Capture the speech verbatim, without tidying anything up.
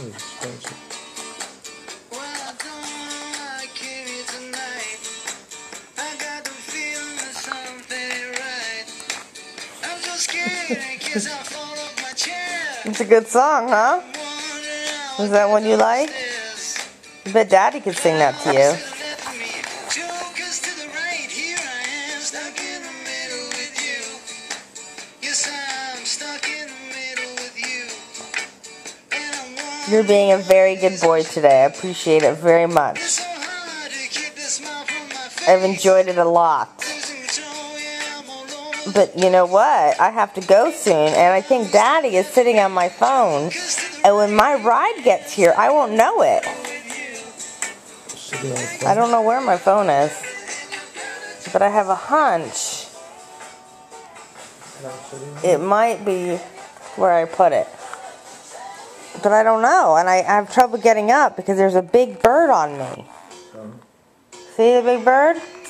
expensive. It's a good song, huh? Is that one you like? I bet Daddy could sing that to you. You're being a very good boy today. I appreciate it very much. I've enjoyed it a lot. But you know what? I have to go soon, and I think Daddy is sitting on my phone. And when my ride gets here, I won't know it. I don't know where my phone is. But I have a hunch it might be where I put it. But I don't know, and I, I have trouble getting up because there's a big bird on me. See the big bird?